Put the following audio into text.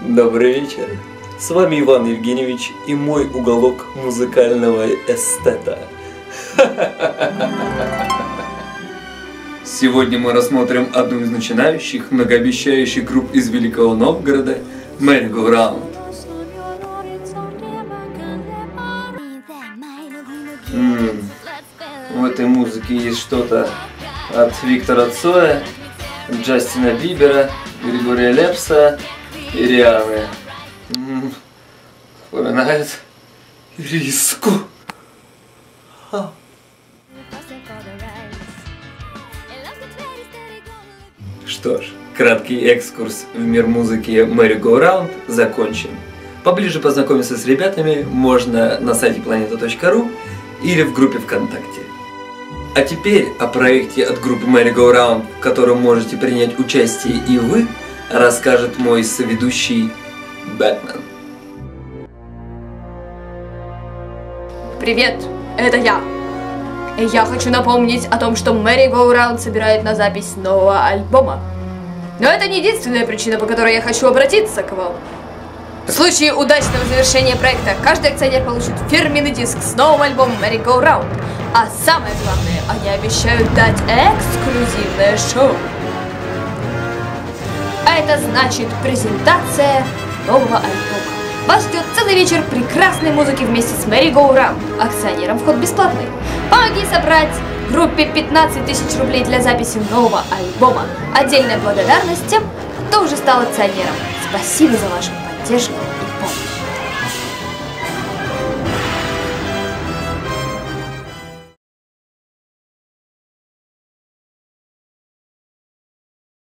Добрый вечер. С вами Иван Евгеньевич и мой уголок музыкального эстета. Сегодня мы рассмотрим одну из начинающих, многообещающих групп из Великого Новгорода Merry Go Round. В этой музыке есть что-то от Виктора Цоя, Джастина Бибера, Григория Лепса и Рианы. Вспоминает Ириску. Что ж, краткий экскурс в мир музыки Merry Go Round закончен. Поближе познакомиться с ребятами можно на сайте planeta.ru или в группе ВКонтакте. А теперь о проекте от группы Merry Go Round, в котором можете принять участие и вы, расскажет мой соведущий Бэтмен. Привет, это я. И я хочу напомнить о том, что Merry Go Round собирает на запись нового альбома. Но это не единственная причина, по которой я хочу обратиться к вам. В случае удачного завершения проекта, каждый акционер получит фирменный диск с новым альбомом Merry Go Round. А самое главное, они обещают дать эксклюзивное шоу. А это значит презентация нового альбома. Вас ждет целый вечер прекрасной музыки вместе с Merry Go Round. Акционерам вход бесплатный. Помоги собрать группе 15 000 рублей для записи нового альбома. Отдельная благодарность тем, кто уже стал акционером. Спасибо за вашу поддержку.